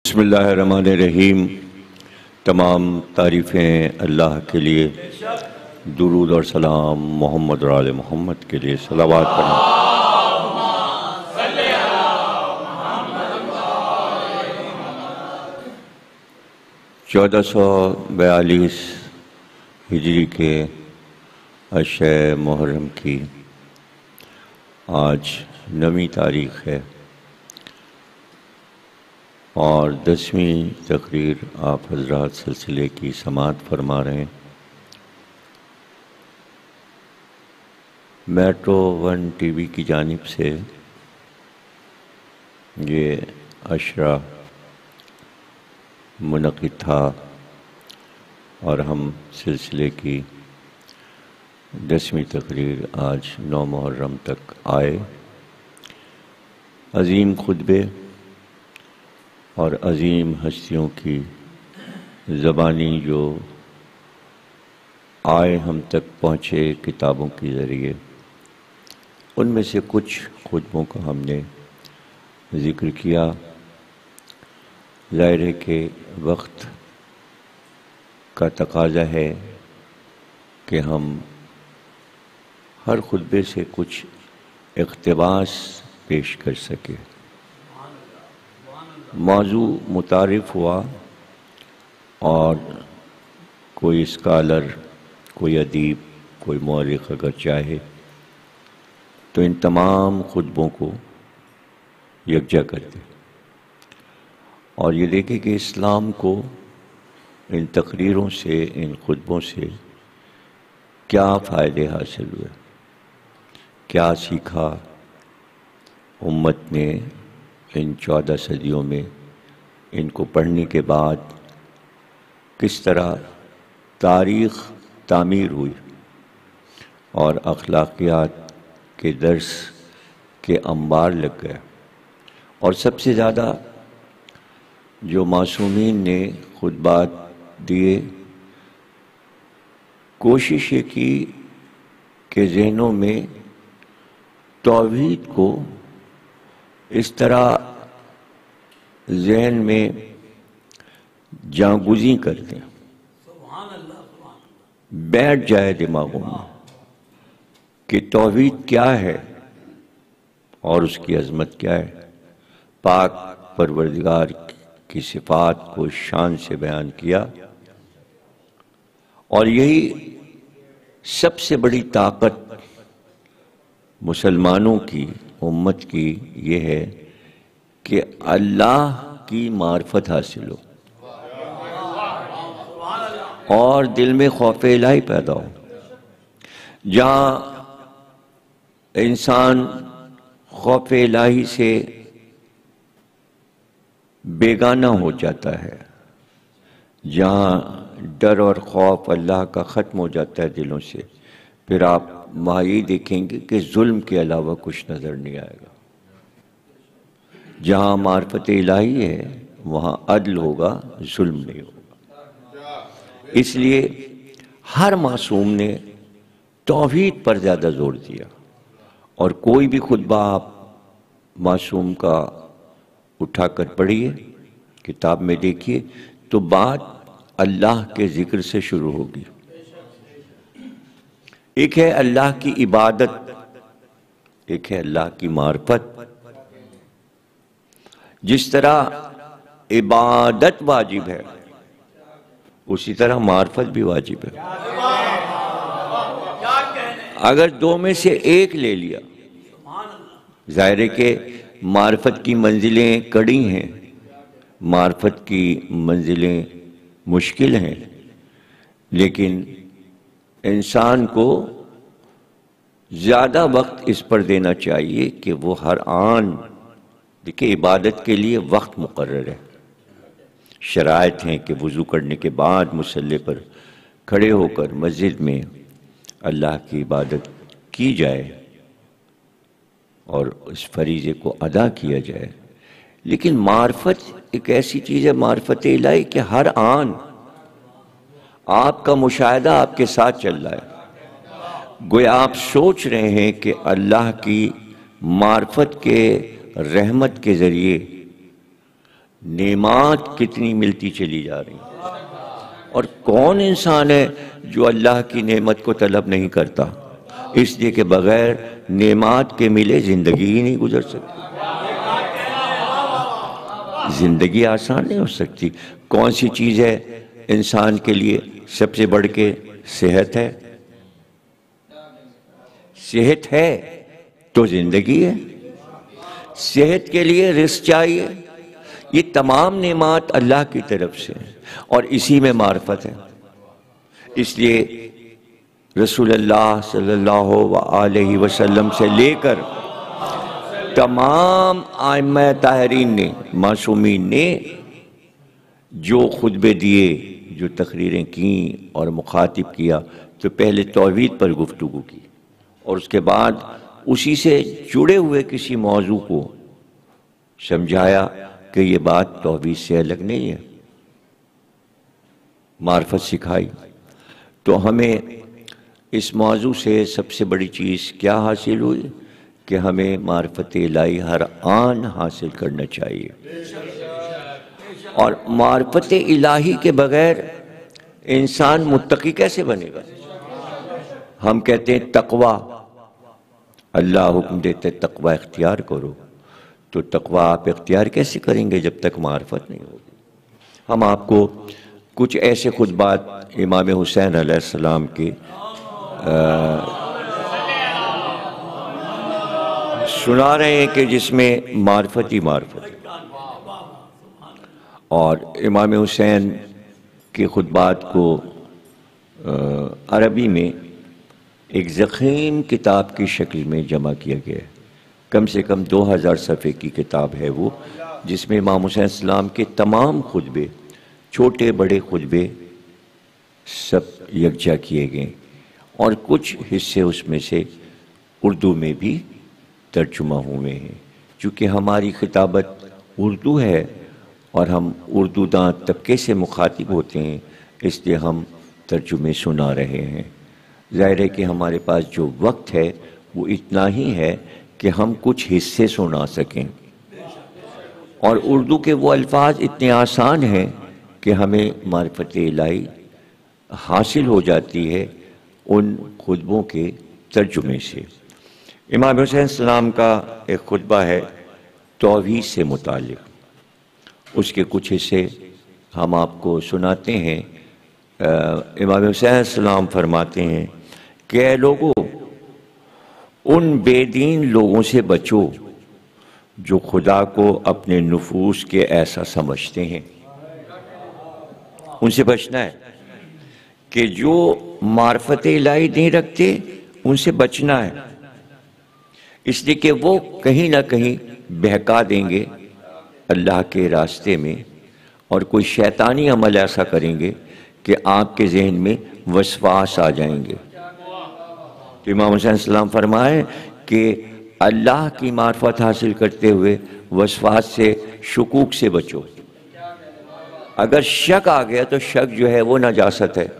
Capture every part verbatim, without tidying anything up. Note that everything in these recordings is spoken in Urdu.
بسم اللہ الرحمن الرحیم۔ تمام تعریفیں اللہ کے لیے، درود اور سلام محمد اور آل محمد کے لیے صلوات پڑھیں۔ چودہ سو بیالیس ہجری کے عشرہ محرم کی آج نویں تاریخ ہے اور دسویں تقریر آپ حضرات سلسلے کی سماعت فرما رہے ہیں۔ میٹرو ون ٹی وی کی جانب سے یہ عشرہ منعقد تھا اور ہم سلسلے کی دسویں تقریر آج نو محرم تک آئے۔ عظیم خطبے اور عظیم ہستیوں کی زبانی جو آئے ہم تک پہنچے کتابوں کے ذریعے، ان میں سے کچھ خطبوں کا ہم نے ذکر کیا۔ ظاہر ہے کہ وقت کا تقاضا ہے کہ ہم ہر خطبے سے کچھ اقتباس پیش کر سکیں۔ موضوع متعارف ہوا اور کوئی اسکالر، کوئی ادیب، کوئی مورخ اگر چاہے تو ان تمام خطبوں کو یکجا کر دے اور یہ دیکھے کہ اسلام کو ان تقریروں سے، ان خطبوں سے کیا فائدے حاصل ہوئے، کیا سیکھا امت نے ان چودہ صدیوں میں، ان کو پڑھنے کے بعد کس طرح تاریخ تعمیر ہوئی اور اخلاقیات کے درس کے انبار لگ گئے۔ اور سب سے زیادہ جو معصومین نے خطبات دیے، کوشش یہ کی کہ ذہنوں میں توحید کو اس طرح ذہن میں جاگزیں کر دیں، بیٹھ جائے دماغوں میں کہ توحید کیا ہے اور اس کی عظمت کیا ہے۔ پاک پروردگار کی صفات کو شان سے بیان کیا اور یہی سب سے بڑی طاقت مسلمانوں کی، امت کی یہ ہے کہ اللہ کی معرفت حاصل ہو اور دل میں خوف الہی پیدا ہو۔ جہاں انسان خوف الہی سے بیگانہ ہو جاتا ہے، جہاں ڈر اور خوف اللہ کا ختم ہو جاتا ہے دلوں سے، پھر آپ وہاں یہ دیکھیں گے کہ ظلم کے علاوہ کچھ نظر نہیں آئے گا۔ جہاں معرفت الہی ہے وہاں عدل ہوگا، ظلم نہیں ہوگا۔ اس لیے ہر معصوم نے توحید پر زیادہ زور دیا اور کوئی بھی خطبہ آپ معصوم کا اٹھا کر پڑھیے، کتاب میں دیکھیے تو بات اللہ کے ذکر سے شروع ہوگی۔ ایک ہے اللہ کی عبادت، ایک ہے اللہ کی معرفت۔ جس طرح عبادت واجب ہے اسی طرح معرفت بھی واجب ہے۔ اگر دو میں سے ایک لے لیا، ظاہر ہے کہ معرفت کی منزلیں کڑی ہیں، معرفت کی منزلیں مشکل ہیں، لیکن انسان کو زیادہ وقت اس پر دینا چاہیے کہ وہ ہر آن، دیکھیں عبادت کے لیے وقت مقرر ہے، شرائط ہیں کہ وضو کرنے کے بعد مصلی پر کھڑے ہو کر مسجد میں اللہ کی عبادت کی جائے اور اس فریضے کو ادا کیا جائے۔ لیکن معرفت ایک ایسی چیز ہے، معرفت الہی، کہ ہر آن آپ کا مشاہدہ آپ کے ساتھ چل رہا ہے، گویا آپ سوچ رہے ہیں کہ اللہ کی معرفت کے رحمت کے ذریعے نعمات کتنی ملتی چلی جا رہی ہیں، اور کون انسان ہے جو اللہ کی نعمت کو طلب نہیں کرتا؟ اس لیے کہ بغیر نعمات کے ملے زندگی ہی نہیں گزر سکتی، زندگی آسان نہیں ہو سکتی۔ کون سی چیز ہے انسان کے لیے سب سے بڑھ کے؟ صحت ہے۔ صحت ہے تو زندگی ہے، صحت کے لیے رزق چاہیے۔ یہ تمام نعمات اللہ کی طرف سے ہیں، اور اسی میں معرفت ہے۔ اس لیے رسول اللہ صلی اللہ علیہ وسلم سے لے کر تمام ائمہ طاہرین نے، معصومین نے جو خطبے دیے، جو تقریریں کیں اور مخاطب کیا، تو پہلے توحید پر گفتگو کی، اور اس کے بعد اسی سے جڑے ہوئے کسی موضوع کو سمجھایا کہ یہ بات توحید سے الگ نہیں ہے، معرفت سکھائی۔ تو ہمیں اس موضوع سے سب سے بڑی چیز کیا حاصل ہوئی؟ کہ ہمیں معرفت الہی ہر آن حاصل کرنا چاہیے، اور معرفت الہی کے بغیر انسان متقی کیسے بنے گا؟ ہم کہتے ہیں تقوی، اللہ حکم دیتے تقوی اختیار کرو، تو تقوی آپ اختیار کیسے کریں گے جب تک معرفت نہیں ہوگی؟ ہم آپ کو کچھ ایسے خطبات امام حسین علیہ السلام کے سنا رہے ہیں کہ جس میں معرفت ہی معرفت ہے، اور امام حسین کے خطبات کو عربی میں ایک ضخیم کتاب کی شکل میں جمع کیا گیا ہے، کم سے کم دو ہزار صفحے کی کتاب ہے وہ، جس میں امام حسین السلام کے تمام خطبے، چھوٹے بڑے خطبے سب یکجا کیے گئے، اور کچھ حصے اس میں سے اردو میں بھی ترجمہ ہوئے ہیں۔ چونکہ ہماری خطابت اردو ہے اور ہم اردو داں طبقے سے مخاطب ہوتے ہیں، اس لیے ہم ترجمے سنا رہے ہیں۔ ظاہر ہے کہ ہمارے پاس جو وقت ہے وہ اتنا ہی ہے کہ ہم کچھ حصے سنا سکیں، اور اردو کے وہ الفاظ اتنے آسان ہیں کہ ہمیں معرفت الہی حاصل ہو جاتی ہے ان خطبوں کے ترجمے سے۔ امام حسین السلام کا ایک خطبہ ہے توحید سے متعلق، اس کے کچھ حصے ہم آپ کو سناتے ہیں۔ امام حسین السلام فرماتے ہیں کہ اے لوگو، ان بے دین لوگوں سے بچو جو خدا کو اپنے نفوس کے ایسا سمجھتے ہیں، ان سے بچنا ہے۔ کہ جو معرفت الہی نہیں رکھتے ان سے بچنا ہے، اس لیے کہ وہ کہیں نہ کہیں بہکا دیں گے اللہ کے راستے میں، اور کوئی شیطانی عمل ایسا کریں گے کہ آپ کے ذہن میں وسواس آ جائیں گے۔ تو امام حسین السلام فرمائے کہ اللہ کی معرفت حاصل کرتے ہوئے وسواس سے، شکوک سے بچو۔ اگر شک آ گیا تو شک جو ہے وہ نجاست ہے۔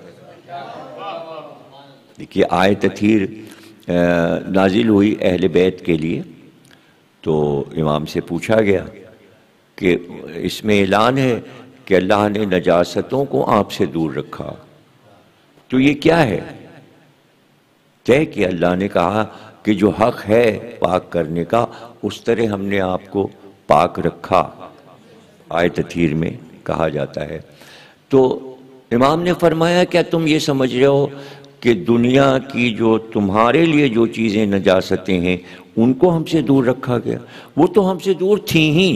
دیکھیے آیت تطہیر نازل ہوئی اہل بیت کے لیے، تو امام سے پوچھا گیا کہ اس میں اعلان ہے کہ اللہ نے نجاستوں کو آپ سے دور رکھا، تو یہ کیا ہے؟ طے کہ اللہ نے کہا کہ جو حق ہے پاک کرنے کا، اس طرح ہم نے آپ کو پاک رکھا، آیت تطہیر میں کہا جاتا ہے۔ تو امام نے فرمایا کیا تم یہ سمجھ رہے ہو کہ دنیا کی جو تمہارے لیے جو چیزیں نجاستیں ہیں ان کو ہم سے دور رکھا گیا؟ وہ تو ہم سے دور تھیں ہی۔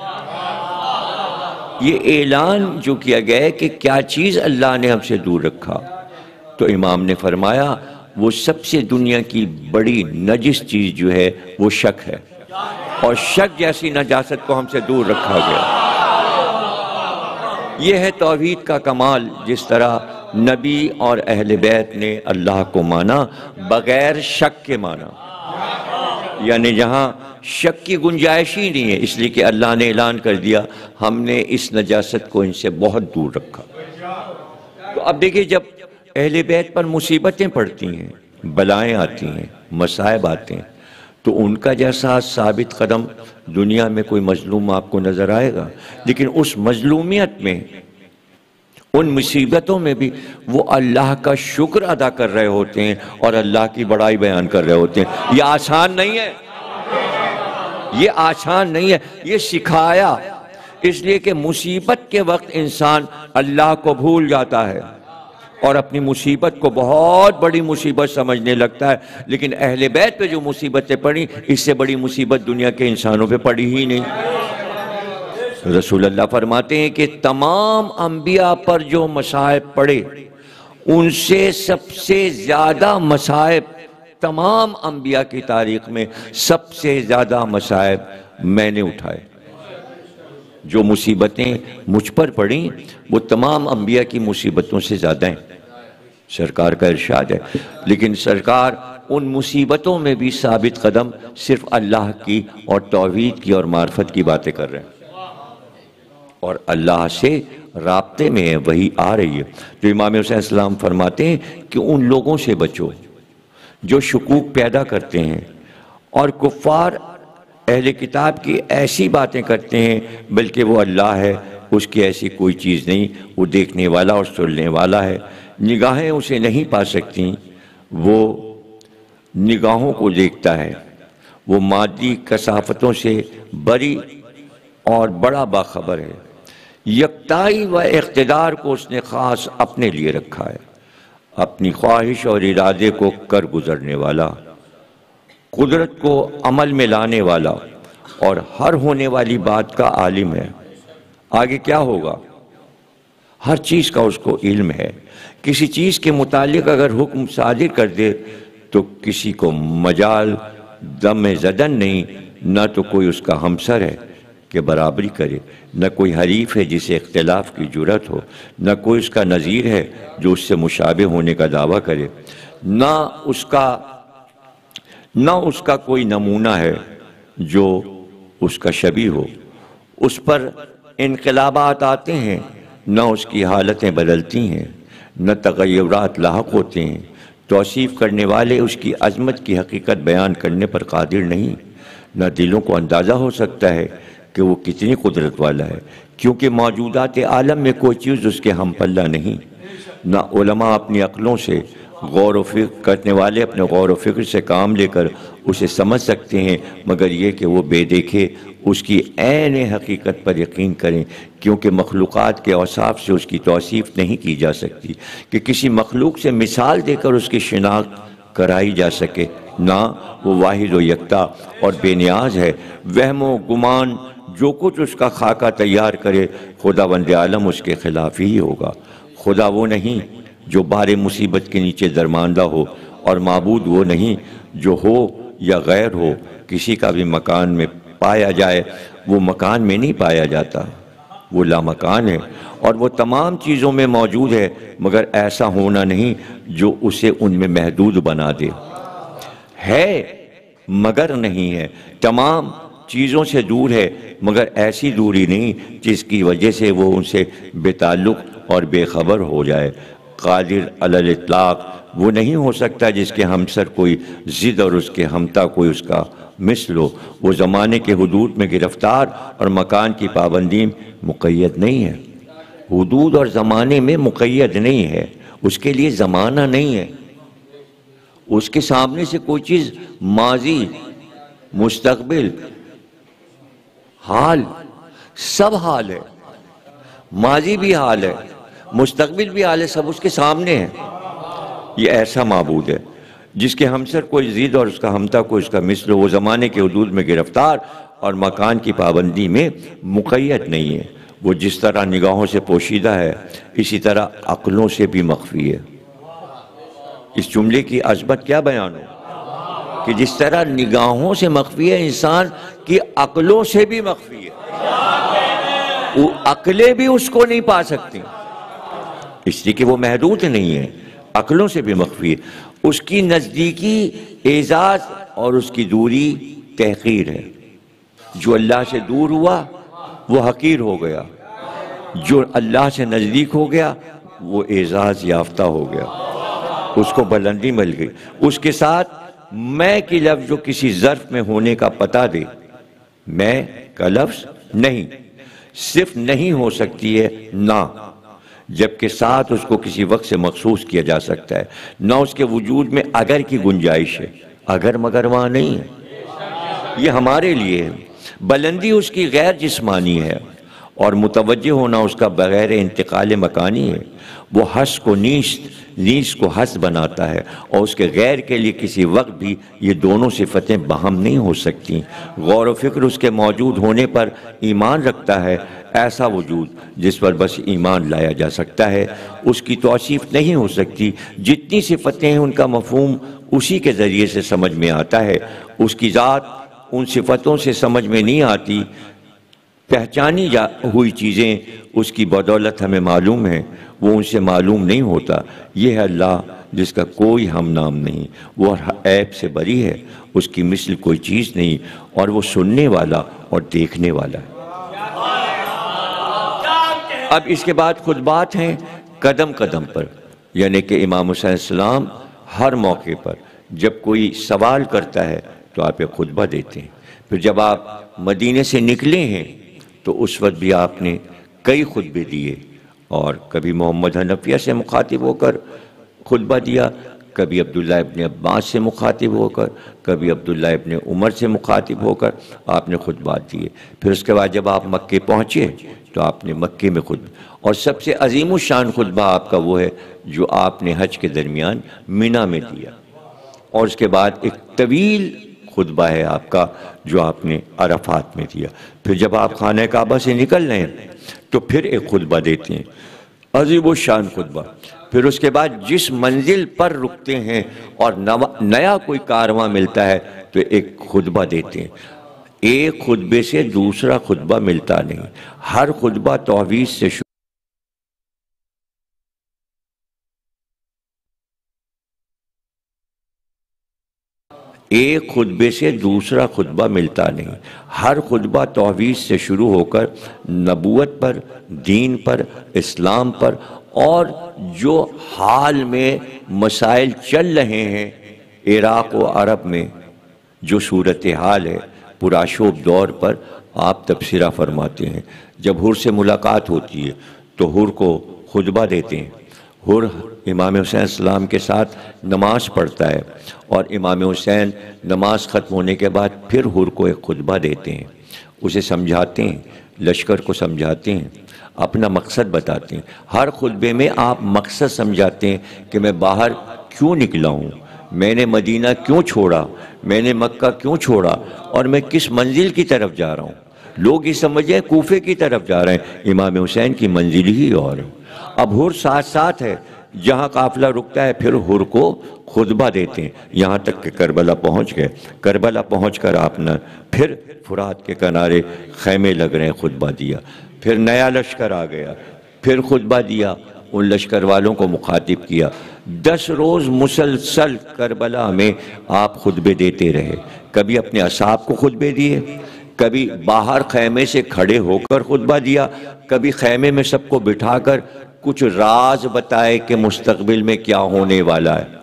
یہ اعلان جو کیا گیا ہے کہ کیا چیز اللہ نے ہم سے دور رکھا، تو امام نے فرمایا وہ سب سے دنیا کی بڑی نجس چیز جو ہے وہ شک ہے، اور شک جیسی نجاست کو ہم سے دور رکھا گیا۔ یہ ہے توحید کا کمال، جس طرح نبی اور اہل بیت نے اللہ کو مانا بغیر شک کے مانا، یعنی جہاں شک کی گنجائش ہی نہیں ہے، اس لیے کہ اللہ نے اعلان کر دیا ہم نے اس نجاست کو ان سے بہت دور رکھا۔ تو اب دیکھیں جب اہل بیت پر مصیبتیں پڑتی ہیں، بلائیں آتی ہیں، مصائب آتے ہیں، تو ان کا جیسا ثابت قدم دنیا میں کوئی مظلوم آپ کو نظر آئے گا؟ لیکن اس مظلومیت میں، ان مصیبتوں میں بھی وہ اللہ کا شکر ادا کر رہے ہوتے ہیں اور اللہ کی بڑائی بیان کر رہے ہوتے ہیں۔ یہ آسان نہیں ہے، یہ آسان نہیں ہے، یہ سکھایا۔ اس لیے کہ مصیبت کے وقت انسان اللہ کو بھول جاتا ہے اور اپنی مصیبت کو بہت بڑی مصیبت سمجھنے لگتا ہے، لیکن اہل بیت پہ جو مصیبتیں پڑی، اس سے بڑی مصیبت دنیا کے انسانوں پہ پڑی ہی نہیں۔ رسول اللہ فرماتے ہیں کہ تمام انبیاء پر جو مصائب پڑے، ان سے سب سے زیادہ مصائب، تمام انبیاء کی تاریخ میں سب سے زیادہ مصائب میں نے اٹھائے۔ جو مصیبتیں مجھ پر پڑیں وہ تمام انبیاء کی مصیبتوں سے زیادہ ہیں، سرکار کا ارشاد ہے۔ لیکن سرکار ان مصیبتوں میں بھی ثابت قدم صرف اللہ کی اور توحید کی اور معرفت کی باتیں کر رہے ہیں، اور اللہ سے رابطے میں ہے، وہی آ رہی ہے۔ تو امام حسین السلام فرماتے ہیں کہ ان لوگوں سے بچو جو شکوک پیدا کرتے ہیں اور کفار اہل کتاب کی ایسی باتیں کرتے ہیں بلکہ وہ اللہ ہے، اس کی ایسی کوئی چیز نہیں، وہ دیکھنے والا اور سننے والا ہے، نگاہیں اسے نہیں پا سکتی، وہ نگاہوں کو دیکھتا ہے، وہ مادی کثافتوں سے بری اور بڑا باخبر ہے، یکتائی و اقتدار کو اس نے خاص اپنے لیے رکھا ہے، اپنی خواہش اور ارادے کو کر گزرنے والا، قدرت کو عمل میں لانے والا اور ہر ہونے والی بات کا عالم ہے۔ آگے کیا ہوگا ہر چیز کا اس کو علم ہے۔ کسی چیز کے متعلق اگر حکم صادر کر دے تو کسی کو مجال دم زدن نہیں، نہ تو کوئی اس کا ہمسر ہے کہ برابری کرے، نہ کوئی حریف ہے جسے اختلاف کی جرات ہو، نہ کوئی اس کا نظیر ہے جو اس سے مشابہ ہونے کا دعویٰ کرے، نہ اس کا نہ اس کا کوئی نمونہ ہے جو اس کا شبیہ ہو۔ اس پر انقلابات آتے ہیں، نہ اس کی حالتیں بدلتی ہیں، نہ تغیرات لاحق ہوتے ہیں۔ توصیف کرنے والے اس کی عظمت کی حقیقت بیان کرنے پر قادر نہیں، نہ دلوں کو اندازہ ہو سکتا ہے کہ وہ کتنی قدرت والا ہے، کیونکہ موجودات عالم میں کوئی چیز اس کے ہم پلہ نہیں۔ نہ علماء اپنی عقلوں سے، غور و فکر کرنے والے اپنے غور و فکر سے کام لے کر اسے سمجھ سکتے ہیں، مگر یہ کہ وہ بے دیکھے اس کی عین حقیقت پر یقین کریں، کیونکہ مخلوقات کے اوصاف سے اس کی توصیف نہیں کی جا سکتی کہ کسی مخلوق سے مثال دے کر اس کی شناخت کرائی جا سکے۔ نہ وہ واحد و یکتا اور بے نیاز ہے، وہم و گمان جو کچھ اس کا خاکہ تیار کرے خداوند عالم اس کے خلاف ہی ہوگا۔ خدا وہ نہیں جو بار مصیبت کے نیچے درماندہ ہو، اور معبود وہ نہیں جو ہو یا غیر ہو، کسی کا بھی مکان میں پایا جائے وہ مکان میں نہیں پایا جاتا، وہ لامکان ہے، اور وہ تمام چیزوں میں موجود ہے مگر ایسا ہونا نہیں جو اسے ان میں محدود بنا دے، ہے مگر نہیں ہے، تمام چیزوں سے دور ہے مگر ایسی دوری نہیں جس کی وجہ سے وہ ان سے بے تعلق اور بے خبر ہو جائے۔ قادر علی الاطلاق وہ نہیں ہو سکتا جس کے ہمسر کوئی ضد اور اس کے ہمتا کوئی اس کا مثل ہو۔ وہ زمانے کے حدود میں گرفتار اور مکان کی پابندی مقید نہیں ہے، حدود اور زمانے میں مقید نہیں ہے، اس کے لیے زمانہ نہیں ہے، اس کے سامنے سے کوئی چیز ماضی، مستقبل، حال، سب حال ہے، ماضی بھی حال ہے، مستقبل بھی حال ہے، سب اس کے سامنے ہے۔ یہ ایسا معبود ہے جس کے ہمسر کوئی ضد اور اس کا ہمتا کوئی اس کا مثل ہو، وہ زمانے کے حدود میں گرفتار اور مکان کی پابندی میں مقید نہیں ہے، وہ جس طرح نگاہوں سے پوشیدہ ہے اسی طرح عقلوں سے بھی مخفی ہے۔ اس جملے کی عظمت کیا بیان ہو کہ جس طرح نگاہوں سے مخفی ہے انسان کی عقلوں سے بھی مخفی ہے، وہ عقلیں بھی اس کو نہیں پا سکتی، اس لیے کہ وہ محدود نہیں ہے، عقلوں سے بھی مخفی ہے۔ اس کی نزدیکی اعزاز اور اس کی دوری تحقیر ہے۔ جو اللہ سے دور ہوا وہ حقیر ہو گیا، جو اللہ سے نزدیک ہو گیا وہ اعزاز یافتہ ہو گیا، اس کو بلندی مل گئی۔ اس کے ساتھ میں کی لفظ جو کسی ظرف میں ہونے کا پتہ دے، میں کا لفظ نہیں، صرف نہیں ہو سکتی ہے نہ، جبکہ ساتھ اس کو کسی وقت سے مخصوص کیا جا سکتا ہے، نہ اس کے وجود میں اگر کی گنجائش ہے، اگر مگر وہاں نہیں ہے، یہ ہمارے لیے ہے۔ بلندی اس کی غیر جسمانی ہے اور متوجہ ہونا اس کا بغیر انتقال مکانی ہے۔ وہ حس کو نیست، نیست کو حس بناتا ہے، اور اس کے غیر کے لیے کسی وقت بھی یہ دونوں صفتیں باہم نہیں ہو سکتی۔ غور و فکر اس کے موجود ہونے پر ایمان رکھتا ہے، ایسا وجود جس پر بس ایمان لایا جا سکتا ہے، اس کی توصیف نہیں ہو سکتی۔ جتنی صفتیں ہیں ان کا مفہوم اسی کے ذریعے سے سمجھ میں آتا ہے، اس کی ذات ان صفتوں سے سمجھ میں نہیں آتی۔ پہچانی جا ہوئی چیزیں اس کی بدولت ہمیں معلوم ہیں، وہ ان سے معلوم نہیں ہوتا۔ یہ ہے اللہ جس کا کوئی ہم نام نہیں، وہ عیب سے بری ہے، اس کی مثل کوئی چیز نہیں، اور وہ سننے والا اور دیکھنے والا ہے۔ اب اس کے بعد خطبات ہیں قدم قدم پر، یعنی کہ امام حسین علیہ السلام ہر موقع پر جب کوئی سوال کرتا ہے تو آپ ایک خطبہ دیتے ہیں۔ پھر جب آپ مدینے سے نکلے ہیں تو اس وقت بھی آپ نے کئی خطبے دیے، اور کبھی محمد حنفیہ سے مخاطب ہو کر خطبہ دیا، کبھی عبداللہ ابن عباس سے مخاطب ہو کر، کبھی عبداللہ ابن عمر سے مخاطب ہو کر آپ نے خطبات دیے۔ پھر اس کے بعد جب آپ مکے پہنچے تو آپ نے مکے میں خطبہ، اور سب سے عظیم الشان خطبہ آپ کا وہ ہے جو آپ نے حج کے درمیان منی میں دیا، اور اس کے بعد ایک طویل خطبہ ہے آپ کا جو آپ نے عرفات میں دیا۔ پھر جب آپ خانہ کعبہ سے نکل رہے ہیں تو پھر ایک خطبہ دیتے ہیں، عظیم الشان خطبہ۔ پھر اس کے بعد جس منزل پر رکتے ہیں اور نیا کوئی کارواں ملتا ہے تو ایک خطبہ دیتے ہیں۔ ایک خطبے سے دوسرا خطبہ ملتا نہیں، ہر خطبہ توحید سے شروع ایک خطبے سے دوسرا خطبہ ملتا نہیں، ہر خطبہ توحید سے شروع ہو کر نبوت پر، دین پر، اسلام پر، اور جو حال میں مسائل چل رہے ہیں عراق و عرب میں جو صورتحال ہے پرآشوب دور پر آپ تبصرہ فرماتے ہیں۔ جب حر سے ملاقات ہوتی ہے تو حر کو خطبہ دیتے ہیں، حر امام حسین علیہ السلام کے ساتھ نماز پڑھتا ہے، اور امام حسین نماز ختم ہونے کے بعد پھر حر کو ایک خطبہ دیتے ہیں، اسے سمجھاتے ہیں، لشکر کو سمجھاتے ہیں، اپنا مقصد بتاتے ہیں۔ ہر خطبے میں آپ مقصد سمجھاتے ہیں کہ میں باہر کیوں نکلا ہوں، میں نے مدینہ کیوں چھوڑا، میں نے مکہ کیوں چھوڑا، اور میں کس منزل کی طرف جا رہا ہوں۔ لوگ یہ سمجھیں کوفے کی طرف جا رہے ہیں، امام حسین کی منزل ہی اور ہے۔ اب حر ساتھ ساتھ ہے، جہاں قافلہ رکتا ہے پھر حر کو خطبہ دیتے ہیں، یہاں تک کہ کربلا پہنچ گئے۔ کربلا پہنچ کر آپ نے پھر فرات کے کنارے خیمے لگ رہے ہیں، خطبہ دیا۔ پھر نیا لشکر آ گیا، پھر خطبہ دیا، ان لشکر والوں کو مخاطب کیا۔ دس روز مسلسل کربلا میں آپ خطبے دیتے رہے، کبھی اپنے اصحاب کو خطبے دیے، کبھی باہر خیمے سے کھڑے ہو کر خطبہ دیا، کبھی خیمے میں سب کو بٹھا کر کچھ راز بتائے کہ مستقبل میں کیا ہونے والا ہے۔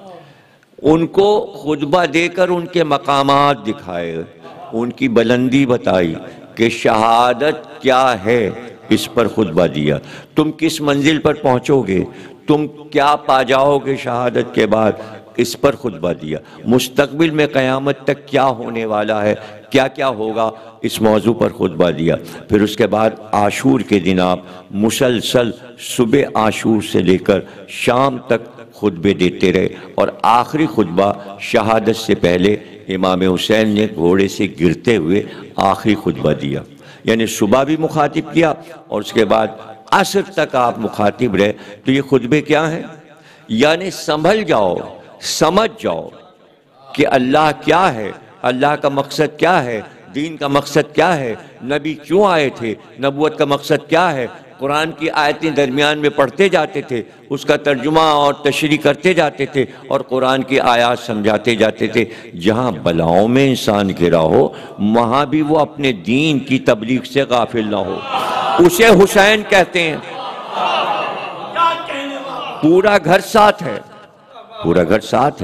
ان کو خطبہ دے کر ان کے مقامات دکھائے، ان کی بلندی بتائی کہ شہادت کیا ہے، اس پر خطبہ دیا۔ تم کس منزل پر پہنچو گے، تم کیا پا جاؤ گے شہادت کے بعد، اس پر خطبہ دیا۔ مستقبل میں قیامت تک کیا ہونے والا ہے، کیا کیا ہوگا، اس موضوع پر خطبہ دیا۔ پھر اس کے بعد عاشور کے دن آپ مسلسل صبح عاشور سے لے کر شام تک خطبے دیتے رہے، اور آخری خطبہ شہادت سے پہلے امام حسین نے گھوڑے سے گرتے ہوئے آخری خطبہ دیا، یعنی صبح بھی مخاطب کیا اور اس کے بعد عصر تک آپ مخاطب رہے۔ تو یہ خطبے کیا ہیں؟ یعنی سنبھل جاؤ، سمجھ جاؤ کہ اللہ کیا ہے، اللہ کا مقصد کیا ہے، دین کا مقصد کیا ہے، نبی کیوں آئے تھے، نبوت کا مقصد کیا ہے۔ قرآن کی آیتیں درمیان میں پڑھتے جاتے تھے، اس کا ترجمہ اور تشریح کرتے جاتے تھے، اور قرآن کی آیات سمجھاتے جاتے تھے۔ جہاں بلاؤں میں انسان گرا ہو وہاں بھی وہ اپنے دین کی تبلیغ سے غافل نہ ہو، اسے حسین کہتے ہیں۔ پورا گھر ساتھ ہے، پورا گھر ساتھ ہے۔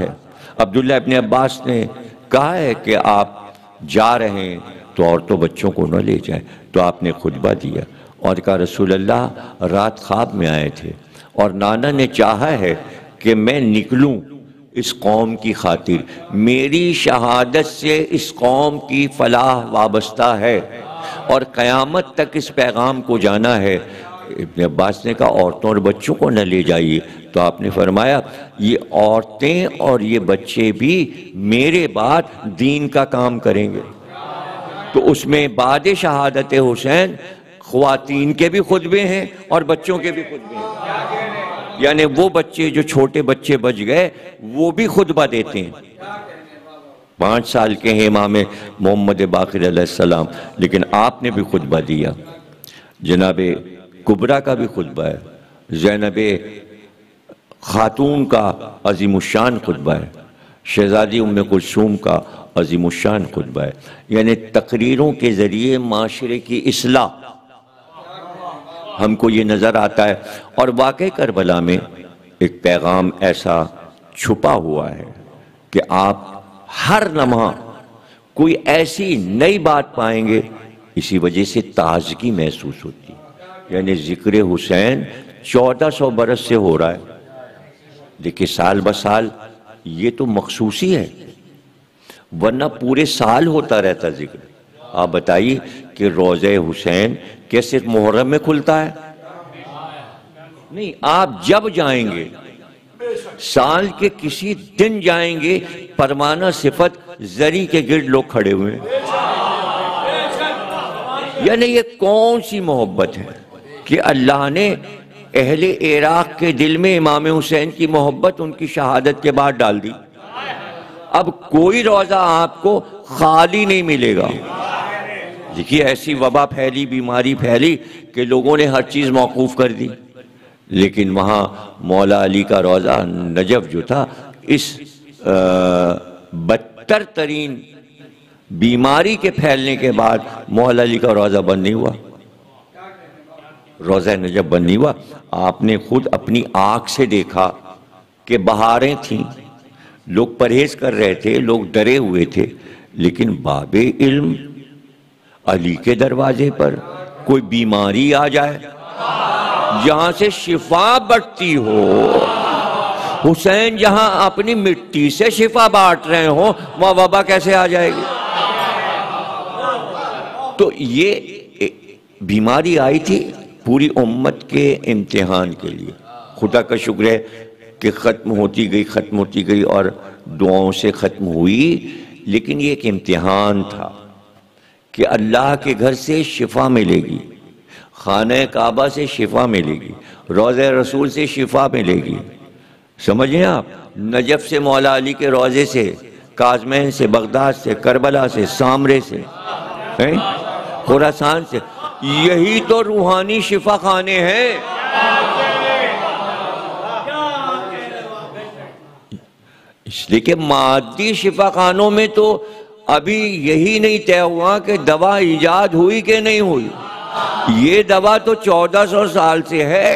عبداللہ ابن عباس نے کہا ہے کہ آپ جا رہے ہیں تو عورتوں بچوں کو نہ لے جائیں، تو آپ نے خطبہ دیا اور کہا رسول اللہ رات خواب میں آئے تھے اور نانا نے چاہا ہے کہ میں نکلوں اس قوم کی خاطر، میری شہادت سے اس قوم کی فلاح وابستہ ہے اور قیامت تک اس پیغام کو جانا ہے۔ ابن عباس نے کہا عورتوں اور بچوں کو نہ لے جائیے، تو آپ نے فرمایا یہ عورتیں اور یہ بچے بھی میرے بعد دین کا کام کریں گے۔ تو اس میں بعد شہادت حسین خواتین کے بھی خطبے ہیں اور بچوں کے بھی خطبے ہیں، یعنی وہ بچے جو چھوٹے بچے بچ گئے وہ بھی خطبہ دیتے ہیں۔ پانچ سال کے ہیں امام محمد باقر علیہ السلام، لیکن آپ نے بھی خطبہ دیا۔ جناب کبریٰ کا بھی خطبہ ہے، زینب خاتون کا عظیم الشان خطبہ ہے، شہزادی ام کلثوم کا عظیم الشان خطبہ ہے، یعنی تقریروں کے ذریعے معاشرے کی اصلاح ہم کو یہ نظر آتا ہے۔ اور واقع کربلا میں ایک پیغام ایسا چھپا ہوا ہے کہ آپ ہر لمحہ کوئی ایسی نئی بات پائیں گے، اسی وجہ سے تازگی محسوس ہوتی ہے۔ یعنی ذکر حسین چودہ سو برس سے ہو رہا ہے، دیکھیں سال بسال یہ تو مخصوصی ہے، ورنہ پورے سال ہوتا رہتا ذکر۔ آپ بتائیے کہ روضہ حسین کیا صرف محرم میں کھلتا ہے؟ نہیں، آپ جب جائیں گے سال کے کسی دن جائیں گے، پروانہ صفت زری کے گرد لوگ کھڑے ہوئے ہیں۔ یعنی یہ کون سی محبت ہے کہ اللہ نے اہل عراق کے دل میں امام حسین کی محبت ان کی شہادت کے بعد ڈال دی۔ اب کوئی روزہ آپ کو خالی نہیں ملے گا۔ دیکھیے ایسی وبا پھیلی، بیماری پھیلی کہ لوگوں نے ہر چیز موقوف کر دی، لیکن وہاں مولا علی کا روزہ نجف جو تھا، اس بدتر ترین بیماری کے پھیلنے کے بعد مولا علی کا روزہ بند نہیں ہوا، روزہ نجف بند نہیں ہوا۔ آپ نے خود اپنی آنکھ سے دیکھا کہ بہاریں تھیں، لوگ پرہیز کر رہے تھے، لوگ ڈرے ہوئے تھے، لیکن باب علم علی کے دروازے پر کوئی بیماری آ جائے جہاں سے شفا بٹتی ہو، حسین جہاں اپنی مٹی سے شفا بانٹ رہے ہوں، وہاں وبا کیسے آ جائے گی؟ تو یہ بیماری آئی تھی پوری امت کے امتحان کے لیے۔ خدا کا شکر ہے کہ ختم ہوتی گئی ختم ہوتی گئی اور دعاؤں سے ختم ہوئی، لیکن یہ ایک امتحان تھا کہ اللہ کے گھر سے شفا ملے گی، خانہ کعبہ سے شفا ملے گی، روضہ رسول سے شفا ملے گی۔ سمجھیں آپ، نجف سے مولا علی کے روضے سے، کاظمین سے، بغداد سے، کربلا سے، سامرے سے، خراسان سے، یہی تو روحانی شفا خانے ہیں۔ اس لیے کہ مادی شفا خانوں میں تو ابھی یہی نہیں طے ہوا کہ دوا ایجاد ہوئی کہ نہیں ہوئی، یہ دوا تو چودہ سو سال سے ہے،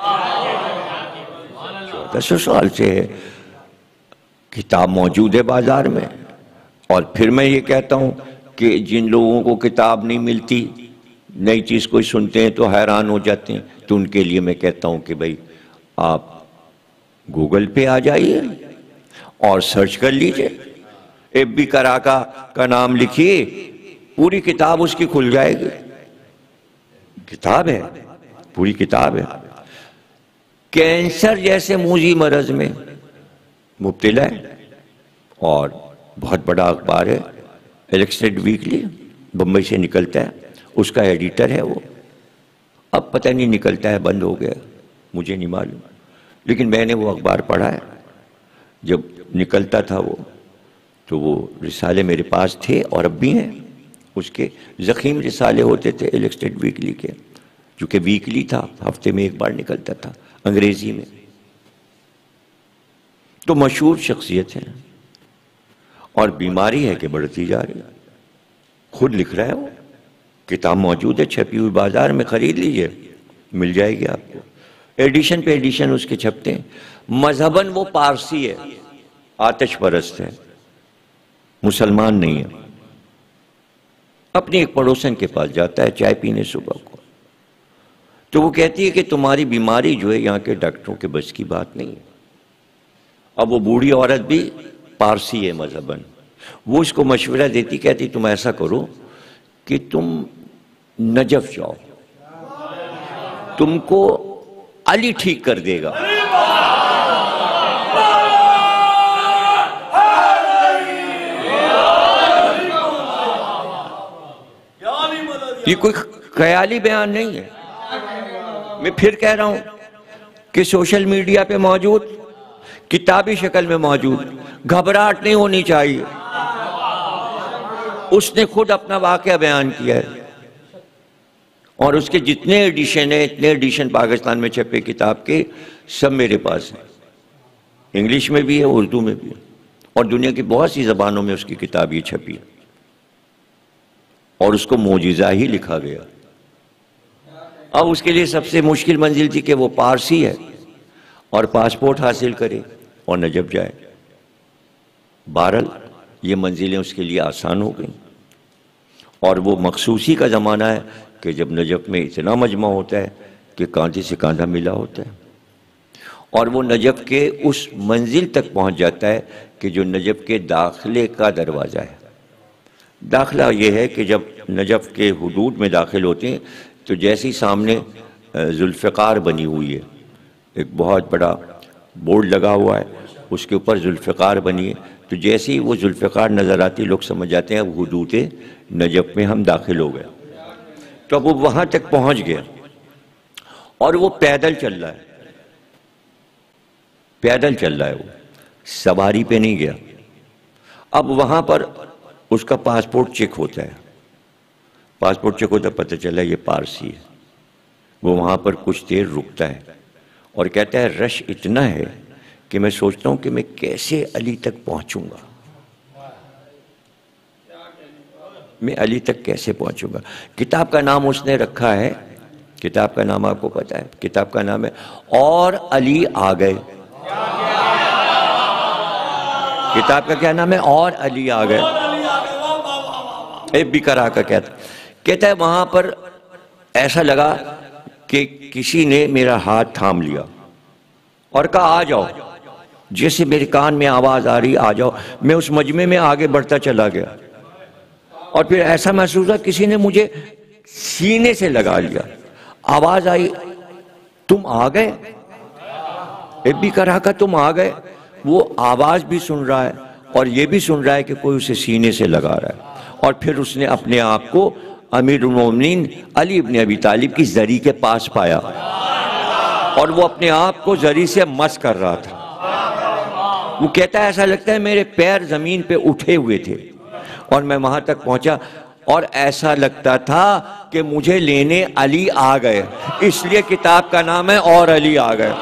چودہ سو سال سے ہے، کتاب موجود ہے بازار میں۔ اور پھر میں یہ کہتا ہوں کہ جن لوگوں کو کتاب نہیں ملتی، نئی چیز کوئی سنتے ہیں تو حیران ہو جاتے ہیں، تو ان کے لیے میں کہتا ہوں کہ بھئی آپ گوگل پہ آ جائیے اور سرچ کر لیجئے، ایب بی کراکا کا نام لکھیے، پوری کتاب اس کی کھل جائے گی، کتاب ہے، پوری کتاب ہے۔ کینسر جیسے موذی مرض میں مبتلا ہے، اور بہت بڑا اخبار ہے الیکسٹڈ ویکلی، بمبئی سے نکلتا ہے، اس کا ایڈیٹر ہے وہ، اب پتہ نہیں نکلتا ہے، بند ہو گیا، مجھے نہیں معلوم، لیکن میں نے وہ اخبار پڑھا ہے۔ جب نکلتا تھا وہ تو وہ رسالے میرے پاس تھے اور اب بھی ہیں، اس کے ضخیم رسالے ہوتے تھے الیکسٹڈ ویکلی کے، چونکہ ویکلی تھا، ہفتے میں ایک بار نکلتا تھا انگریزی میں۔ تو مشہور شخصیت ہے، اور بیماری ہے کہ بڑھتی جا رہی ہے، خود لکھ رہا ہے وہ، کتاب موجود ہے چھپی ہوئی بازار میں، خرید لیجئے، مل جائے گی آپ کو، ایڈیشن پہ ایڈیشن اس کے چھپتے ہیں۔ مذہباً وہ پارسی ہے، آتش پرست ہے، مسلمان نہیں ہے، اپنی ایک پڑوسن کے پاس جاتا ہے چائے پینے صبح کو، تو وہ کہتی ہے کہ تمہاری بیماری جو ہے یہاں کے ڈاکٹروں کے بس کی بات نہیں ہے۔ اب وہ بوڑھی عورت بھی پارسی ہے مذہباً، وہ اس کو مشورہ دیتی، کہتی تم ایسا کرو کہ تم نجف جاؤ، تم کو علی ٹھیک کر دے گا۔ یہ کوئی خیالی بیان نہیں ہے، میں پھر کہہ رہا ہوں کہ سوشل میڈیا پہ موجود، کتابی شکل میں موجود، گھبراہٹ نہیں ہونی چاہیے۔ اس نے خود اپنا واقعہ بیان کیا ہے، اور اس کے جتنے ایڈیشن ہیں، اتنے ایڈیشن پاکستان میں چھپے کتاب کے، سب میرے پاس ہیں، انگلش میں بھی ہے، اردو میں بھی ہے، اور دنیا کی بہت سی زبانوں میں اس کی کتاب یہ چھپی ہے، اور اس کو معجزہ ہی لکھا گیا۔ اب اس کے لیے سب سے مشکل منزل تھی کہ وہ پارسی ہے اور پاسپورٹ حاصل کرے اور نجف جائے۔ بہرحال یہ منزلیں اس کے لیے آسان ہو گئیں، اور وہ مخصوصی کا زمانہ ہے کہ جب نجف میں اتنا مجمع ہوتا ہے کہ کاندھے سے کاندھا ملا ہوتا ہے، اور وہ نجف کے اس منزل تک پہنچ جاتا ہے کہ جو نجف کے داخلے کا دروازہ ہے۔ داخلہ یہ ہے کہ جب نجف کے حدود میں داخل ہوتے ہیں تو جیسے ہی سامنے ذوالفقار بنی ہوئی ہے، ایک بہت بڑا بورڈ لگا ہوا ہے، اس کے اوپر ذوالفقار بنی ہے، تو جیسے ہی وہ ذوالفقار نظر آتی لوگ سمجھ جاتے ہیں اب حدود نجف میں ہم داخل ہو گئے۔ تو اب وہ وہاں تک پہنچ گیا، اور وہ پیدل چل رہا ہے، پیدل چل رہا ہے، وہ سواری پہ نہیں گیا۔ اب وہاں پر اس کا پاسپورٹ چیک ہوتا ہے، پاسپورٹ چیک ہوتا ہے، پتہ چلا یہ پارسی ہے۔ وہ وہاں پر کچھ دیر رکتا ہے اور کہتا ہے رش اتنا ہے کہ میں سوچتا ہوں کہ میں کیسے علی تک پہنچوں گا، میں علی تک کیسے پہنچوں گا۔ کتاب کا نام اس نے رکھا ہے، کتاب کا نام آپ کو پتا ہے، کتاب کا نام ہے اور علی آ گئے۔ کتاب کا کیا نام ہے؟ اور علی آ گئے۔ ایک بھی کرا کا کہتا کہتا ہے وہاں پر ایسا لگا کہ کسی نے میرا ہاتھ تھام لیا اور کہا آ جاؤ، جیسے میرے کان میں آواز آ رہی آ جاؤ، میں اس مجمع میں آگے بڑھتا چلا گیا، اور پھر ایسا محسوس ہوا کسی نے مجھے سینے سے لگا لیا، آواز آئی تم آ گئے، ایک بھی کرا کا تم آ گئے۔ وہ آواز بھی سن رہا ہے اور یہ بھی سن رہا ہے کہ کوئی اسے سینے سے لگا رہا ہے، اور پھر اس نے اپنے آپ کو امیر المومنین علی ابن ابی طالب کی زری کے پاس پایا، اور وہ اپنے آپ کو زری سے مس کر رہا تھا۔ وہ کہتا ہے ایسا لگتا ہے میرے پیر زمین پہ اٹھے ہوئے تھے، اور میں وہاں تک پہنچا اور ایسا لگتا تھا کہ مجھے لینے علی آ گئے، اس لیے کتاب کا نام ہے اور علی آ گئے،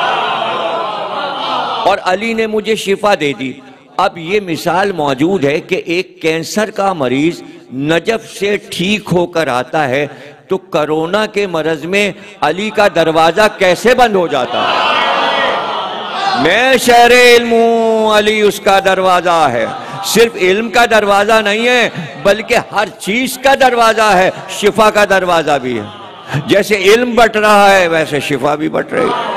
اور علی نے مجھے شفا دے دی۔ اب یہ مثال موجود ہے کہ ایک کینسر کا مریض نجف سے ٹھیک ہو کر آتا ہے تو کرونا کے مرض میں علی کا دروازہ کیسے بند ہو جاتا ہے؟ میں شہر علم ہوں، علی اس کا دروازہ ہے۔ صرف علم کا دروازہ نہیں ہے بلکہ ہر چیز کا دروازہ ہے، شفا کا دروازہ بھی ہے۔ جیسے علم بٹ رہا ہے ویسے شفا بھی بٹ رہی ہے۔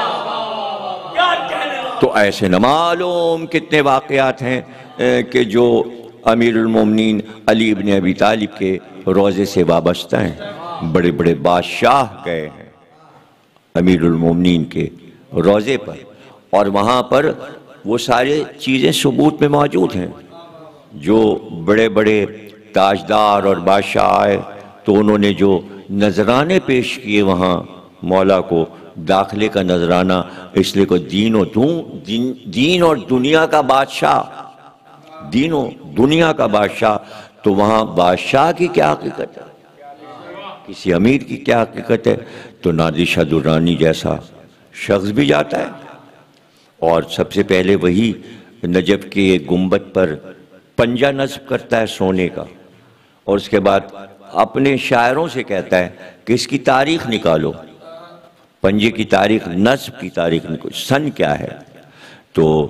تو ایسے نہ معلوم کتنے واقعات ہیں کہ جو امیر المومنین علی ابن ابی طالب کے روزے سے وابستہ ہیں۔ بڑے بڑے بادشاہ گئے ہیں امیر المومنین کے روزے پر، اور وہاں پر وہ سارے چیزیں ثبوت میں موجود ہیں۔ جو بڑے بڑے تاجدار اور بادشاہ آئے تو انہوں نے جو نذرانے پیش کیے وہاں مولا کو، داخلے کا نذرانہ، اس لیے کو دین و دین, دین اور دنیا کا بادشاہ، دین و دنیا کا بادشاہ، تو وہاں بادشاہ کی کیا حقیقت ہے، کسی امیر کی کیا حقیقت ہے؟ تو نادر شاہ درانی جیسا شخص بھی جاتا ہے، اور سب سے پہلے وہی نجف کے گنبد پر پنجہ نصب کرتا ہے سونے کا، اور اس کے بعد اپنے شاعروں سے کہتا ہے کہ اس کی تاریخ نکالو، پنجے کی تاریخ، نصب کی تاریخ نکالو، سن کیا ہے؟ تو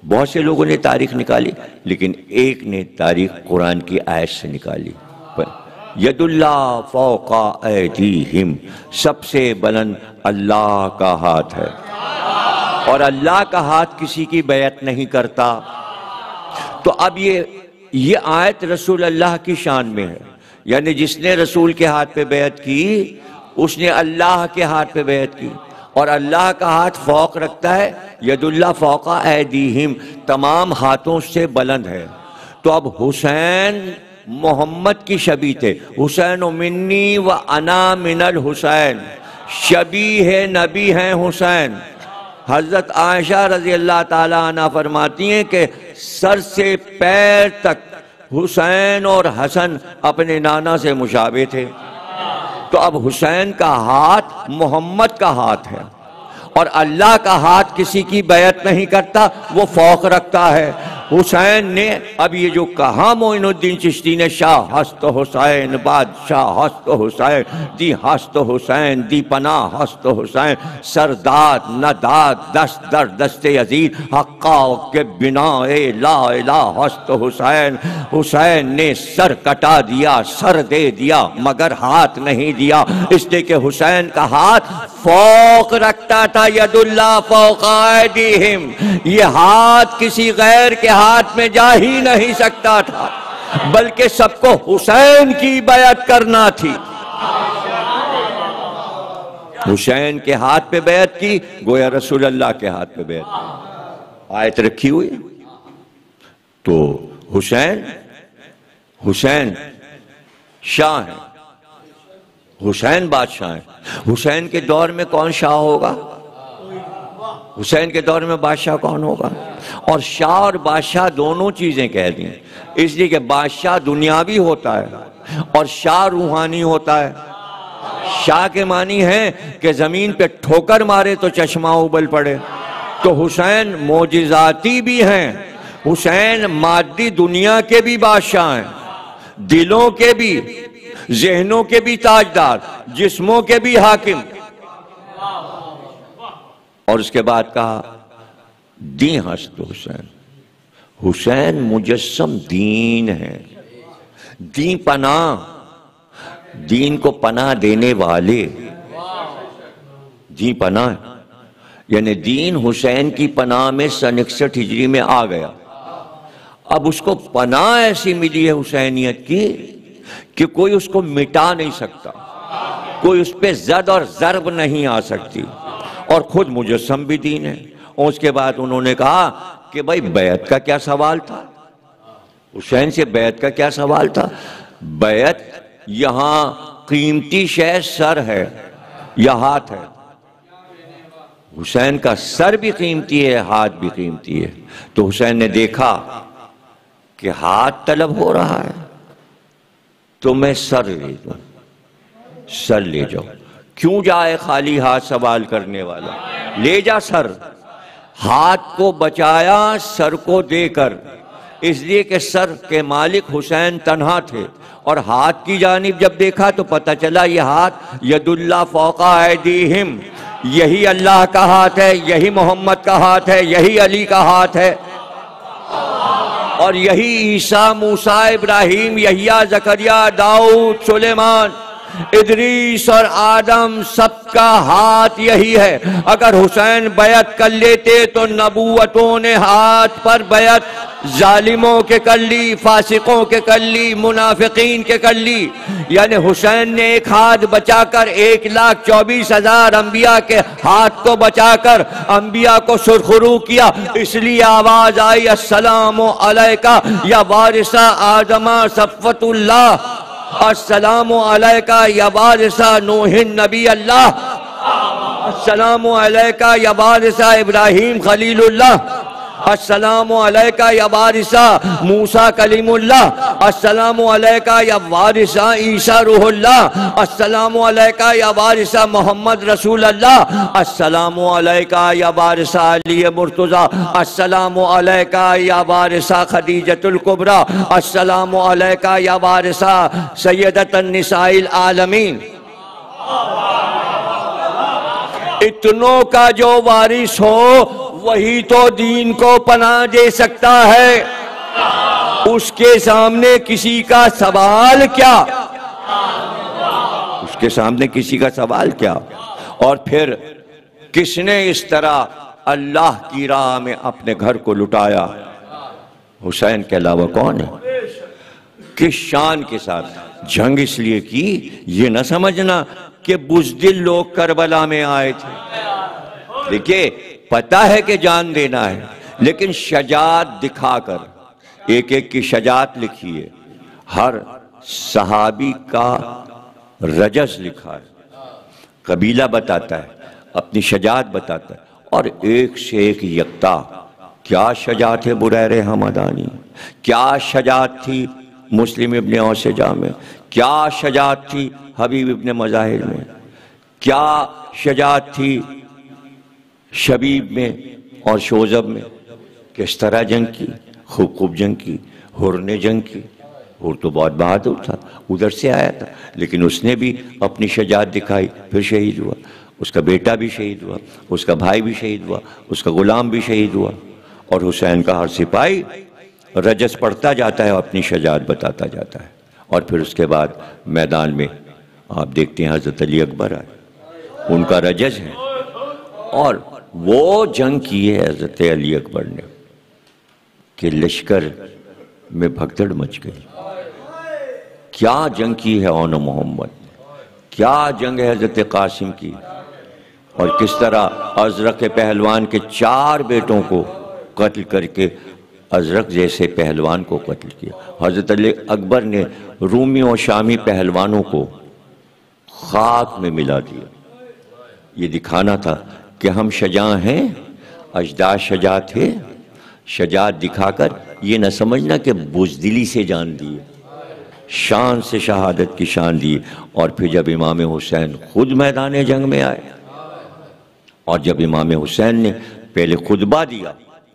بہت سے لوگوں نے تاریخ نکالی، لیکن ایک نے تاریخ قرآن کی آیت سے نکالی، ید اللہ فوق ایدیہم، سب سے بلند اللہ کا ہاتھ ہے، اور اللہ کا ہاتھ کسی کی بیعت نہیں کرتا۔ تو اب یہ یہ آیت رسول اللہ کی شان میں ہے، یعنی جس نے رسول کے ہاتھ پہ بیعت کی اس نے اللہ کے ہاتھ پہ بیعت کی، اور اللہ کا ہاتھ فوق رکھتا ہے، ید اللہ فوق ایدیہم، تمام ہاتھوں سے بلند ہے۔ تو اب حسین محمد کی شبیہ تھے، حسین منی و انا من الحسین، شبیہ نبی ہیں حسین۔ حضرت عائشہ رضی اللہ تعالیٰ عنہ فرماتی ہیں کہ سر سے پیر تک حسین اور حسن اپنے نانا سے مشابہ تھے۔ تو اب حسین کا ہاتھ محمد کا ہاتھ ہے، اور اللہ کا ہاتھ کسی کی بیعت نہیں کرتا، وہ فوق رکھتا ہے۔ حسین نے اب یہ جو کہا معین الدین چشتی نے، شاہ ہست حسین بادشاہ ہست حسین، دی ہست حسین دی پناہ ہست حسین، سرداد نداد دست در دست یزید، حقا کے بنا اے لا الہ ہست حسین۔ حسین نے سر کٹا دیا، سر دے دیا، مگر ہاتھ نہیں دیا، اس لیے کہ حسین کا ہاتھ فوق رکھتا تھا، ید اللہ فوق ایدیہم، یہ ہاتھ کسی غیر کے ہاتھ میں جا ہی نہیں سکتا تھا، بلکہ سب کو حسین کی بیعت کرنا تھی۔ حسین کے ہاتھ پہ بیعت کی، گویا رسول اللہ کے ہاتھ پہ بیعت کی۔ آیت رکھی ہوئی تو حسین حسین شاہ ہیں، حسین بادشاہ ہیں۔ حسین کے دور میں کون شاہ ہوگا؟ حسین کے دور میں بادشاہ کون ہوگا؟ اور شاہ اور بادشاہ دونوں چیزیں کہہ دیں، اس لیے کہ بادشاہ دنیاوی ہوتا ہے اور شاہ روحانی ہوتا ہے۔ شاہ کے معنی ہے کہ زمین پہ ٹھوکر مارے تو چشمہ ابل پڑے، تو حسین معجزاتی بھی ہیں، حسین مادی دنیا کے بھی بادشاہ ہیں، دلوں کے بھی، ذہنوں کے بھی تاجدار، جسموں کے بھی حاکم۔ اور اس کے بعد کہا دین ہست حسین، حسین مجسم دین ہے، دین پناہ، دین کو پناہ دینے والے، دین پناہ، یعنی دین حسین کی پناہ میں سن اکسٹھ ہجری میں آ گیا۔ اب اس کو پناہ ایسی ملی ہے حسینیت کی کہ کوئی اس کو مٹا نہیں سکتا، کوئی اس پہ زد اور ضرب نہیں آ سکتی، اور خود مجسم بھی دین ہے۔ اور اس کے بعد انہوں نے کہا کہ بھائی بیعت کا کیا سوال تھا، حسین سے بیعت کا کیا سوال تھا؟ بیعت یہاں قیمتی شے سر ہے یا ہاتھ ہے؟ حسین کا سر بھی قیمتی ہے، ہاتھ بھی قیمتی ہے۔ تو حسین نے دیکھا کہ ہاتھ طلب ہو رہا ہے تو میں سر لے دوں، سر لے جاؤ، کیوں جائے خالی ہاتھ سوال کرنے والا، لے جا سر۔ ہاتھ کو بچایا سر کو دے کر، اس لیے کہ سر کے مالک حسین تنہا تھے، اور ہاتھ کی جانب جب دیکھا تو پتہ چلا یہ ہاتھ ید اللہ فوق ایدیہم، یہی اللہ کا ہاتھ ہے، یہی محمد کا ہاتھ ہے، یہی علی کا ہاتھ ہے، اور یہی عیسیٰ موسیٰ ابراہیم یحییٰ زکریا داؤد سلیمان ادریس اور آدم سب کا ہاتھ یہی ہے۔ اگر حسین بیعت کر لیتے تو نبوتوں نے ہاتھ پر بیعت ظالموں کے کر لی، فاسقوں کے کر لی، منافقین کے کر لی، یعنی حسین نے ایک ہاتھ بچا کر ایک لاکھ چوبیس ہزار انبیاء کے ہاتھ کو بچا کر انبیاء کو سرخرو کیا۔ اس لیے آواز آئی السلام علیکہ یا وارث آدم صفوت اللہ، السلام علیکہ یا وارث نوح نبی اللہ، السلام علیکہ یا وارث ابراہیم خلیل اللہ، السلام علیکہ یا وارث موسیٰ کلیم اللہ، السلام علیکہ یا وارث عیسیٰ روح اللہ، السلام علیکہ یا وارث محمد رسول اللہ، السلام علیکہ یا وارث علی مرتضیٰ، السلام علیکہ یا وارث خدیجۃ الکبریٰ، السلام علیکہ یا وارث سیدۃ النساء العالمین۔ اتنوں کا جو وارث ہو وہی تو دین کو پناہ دے سکتا ہے، اس کے سامنے کسی کا سوال کیا، اس کے سامنے کسی کا سوال کیا۔ اور پھر کس نے اس طرح اللہ کی راہ میں اپنے گھر کو لٹایا؟ حسین کے علاوہ کون ہے؟ کس شان کے ساتھ جنگ اس لیے کی، یہ نہ سمجھنا کہ بزدل لوگ کربلا میں آئے تھے۔ دیکھیے پتہ ہے کہ جان دینا ہے، لیکن شجاعت دکھا کر، ایک ایک کی شجاعت لکھی ہے، ہر صحابی کا رجز لکھا ہے، قبیلہ بتاتا ہے، اپنی شجاعت بتاتا ہے، اور ایک سے ایک یکتا۔ کیا شجاعت ہے بریرہ حمدانی، کیا شجاعت تھی مسلم ابن اوسجہ میں، کیا شجاعت تھی حبیب ابن مظاہر میں، کیا شجاعت تھی شبیب میں اور شوذب میں۔ کس طرح جنگ کی، خوب خوب جنگ کی۔ حر نے جنگ کی، حر تو بہت بہادر تھا، ادھر سے آیا تھا، لیکن اس نے بھی اپنی شجاعت دکھائی، پھر شہید ہوا۔ اس کا بیٹا بھی شہید ہوا، اس کا بھائی بھی شہید ہوا، اس کا غلام بھی شہید ہوا، اور حسین کا ہر سپاہی رجس پڑھتا جاتا ہے اور اپنی شجاعت بتاتا جاتا ہے۔ اور پھر اس کے بعد میدان میں آپ دیکھتے ہیں حضرت علی اکبر آئے، ان کا رجز ہے، اور وہ جنگ کی ہے حضرت علی اکبر نے کہ لشکر میں بھگدڑ مچ گئی۔ کیا جنگ کی ہے اون محمد، کیا جنگ ہے حضرت قاسم کی، اور کس طرح ازرق پہلوان کے چار بیٹوں کو قتل کر کے ازرق جیسے پہلوان کو قتل کیا۔ حضرت علی اکبر نے رومی و شامی پہلوانوں کو خاک میں ملا دیا۔ یہ دکھانا تھا کہ ہم شجاع ہیں، اجداد شجاع تھے۔ شجاعت دکھا کر یہ نہ سمجھنا کہ بزدلی سے جان دی، شان سے شہادت کی شان دی۔ اور پھر جب امام حسین خود میدان جنگ میں آئے، اور جب امام حسین نے پہلے خطبہ دیا،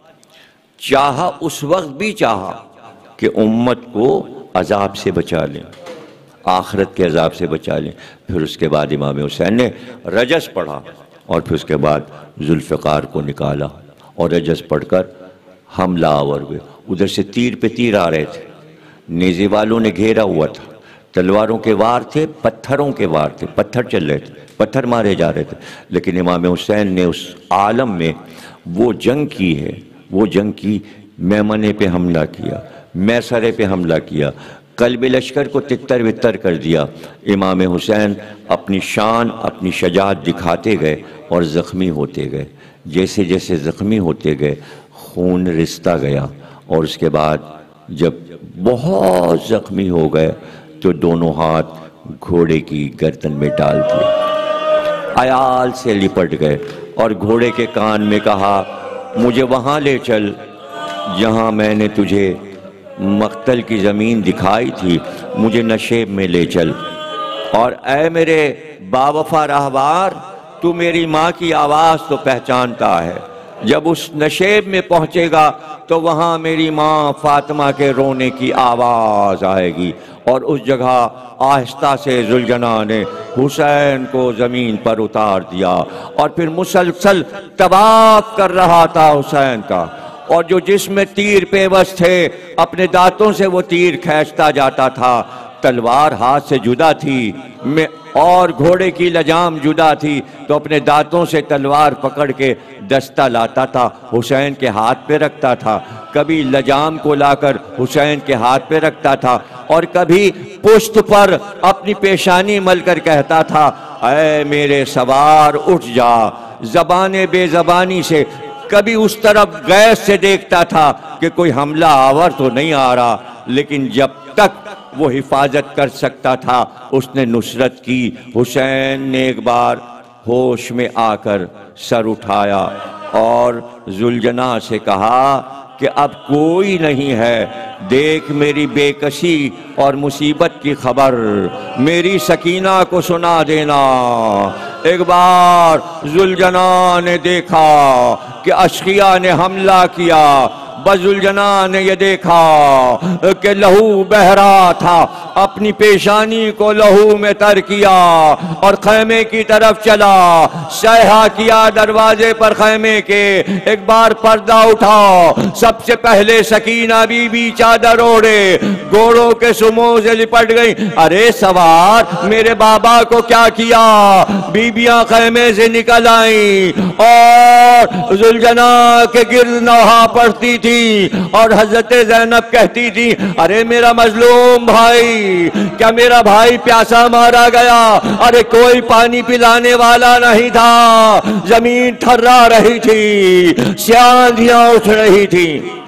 چاہا اس وقت بھی چاہا کہ امت کو عذاب سے بچا لیں، آخرت کے عذاب سے بچا لیں۔ پھر اس کے بعد امام حسین نے رجس پڑھا، اور پھر اس کے بعد ذوالفقار کو نکالا، اور رجس پڑھ کر حملہ آور ہوئے۔ ادھر سے تیر پہ تیر آ رہے تھے، نیزے والوں نے گھیرا ہوا تھا، تلواروں کے وار تھے، پتھروں کے وار تھے، پتھر چل رہے تھے، پتھر مارے جا رہے تھے، لیکن امام حسین نے اس عالم میں وہ جنگ کی ہے، وہ جنگ کی، میمنے پہ حملہ کیا، میسرے پہ حملہ کیا، قلب لشکر کو تتر وتر کر دیا۔ امام حسین اپنی شان، اپنی شجاعت دکھاتے گئے اور زخمی ہوتے گئے۔ جیسے جیسے زخمی ہوتے گئے خون رستا گیا، اور اس کے بعد جب بہت زخمی ہو گئے تو دونوں ہاتھ گھوڑے کی گردن میں ڈال دیے، عیال سے لپٹ گئے، اور گھوڑے کے کان میں کہا مجھے وہاں لے چل جہاں میں نے تجھے مقتل کی زمین دکھائی تھی، مجھے نشیب میں لے چل، اور اے میرے باوفا راہوار تو میری ماں کی آواز تو پہچانتا ہے، جب اس نشیب میں پہنچے گا تو وہاں میری ماں فاطمہ کے رونے کی آواز آئے گی۔ اور اس جگہ آہستہ سے ذوالجناح نے حسین کو زمین پر اتار دیا، اور پھر مسلسل طواف کر رہا تھا حسین کا، اور جو جس میں تیر پیوست تھے اپنے دانتوں سے وہ تیر کھینچتا جاتا تھا، تلوار ہاتھ سے جدا تھی میں اور گھوڑے کی لجام جدا تھی، تو اپنے دانتوں سے تلوار پکڑ کے دستہ لاتا تھا، حسین کے ہاتھ پہ رکھتا تھا، کبھی لجام کو لا کر حسین کے ہاتھ پہ رکھتا تھا، اور کبھی پشت پر اپنی پیشانی مل کر کہتا تھا اے میرے سوار اٹھ جا، زبان بے زبانی سے کبھی اس طرف غیظ سے دیکھتا تھا کہ کوئی حملہ آور تو نہیں آ رہا، لیکن جب تک وہ حفاظت کر سکتا تھا اس نے نصرت کی۔ حسین نے ایک بار ہوش میں آ کر سر اٹھایا اور ذوالجناح سے کہا کہ اب کوئی نہیں ہے، دیکھ میری بے کسی اور مصیبت کی خبر میری سکینہ کو سنا دینا۔ ایک بار ذوالجناح نے دیکھا کہ اشقیاء نے حملہ کیا، بذوالجنا نے یہ دیکھا کہ لہو بہہ رہا تھا، اپنی پیشانی کو لہو میں تر کیا اور خیمے کی طرف چلا، سیحا کیا دروازے پر خیمے کے، ایک بار پردہ اٹھا، سب سے پہلے سکینہ بی بی چادر اوڑے، گھوڑوں کے سموں سے لپٹ گئی، ارے سوار میرے بابا کو کیا کیا؟ بیبیاں خیمے سے نکل آئیں اور ذوالجنا کے گرد نوحہ پڑھتی تھی اور حضرت زینب کہتی تھی ارے میرا مظلوم بھائی، کیا میرا بھائی پیاسا مارا گیا؟ ارے کوئی پانی پلانے والا نہیں تھا، زمین تھرا رہی تھی، سیاندیاں اٹھ رہی تھی۔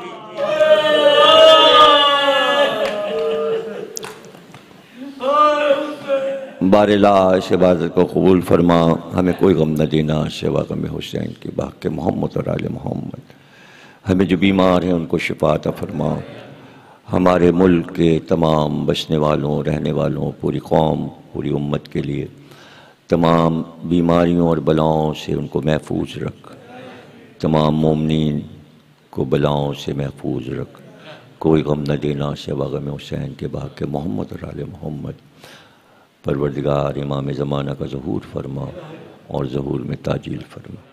بار الہ اس عبادت کو قبول فرما، ہمیں کوئی غم نہ دینا سوا غم حسین کی، باق محمد اور آل محمد۔ ہمیں جو بیمار ہیں ان کو شفا عطا فرما، ہمارے ملک کے تمام بسنے والوں، رہنے والوں، پوری قوم، پوری امت کے لیے تمام بیماریوں اور بلاؤں سے ان کو محفوظ رکھ، تمام مومنین کو بلاؤں سے محفوظ رکھ، کوئی غم نہ دینا سوا غم حسین کے، باق محمد اور آل محمد۔ پروردگار امام زمانہ کا ظہور فرما اور ظہور میں تاجیل فرما۔